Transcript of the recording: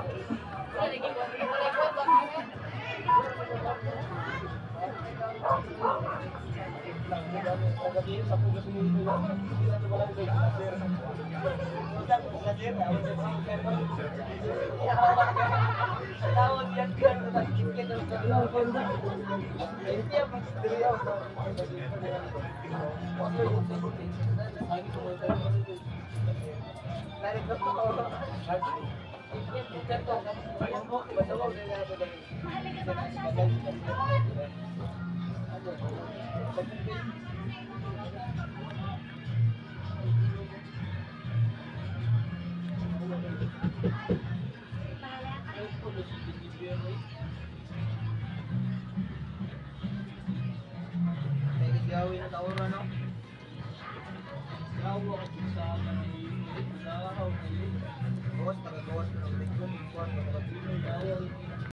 Gawin na oras no. Gawa ka sa kanay sa araw kay. Bawas taga bawas na ulit.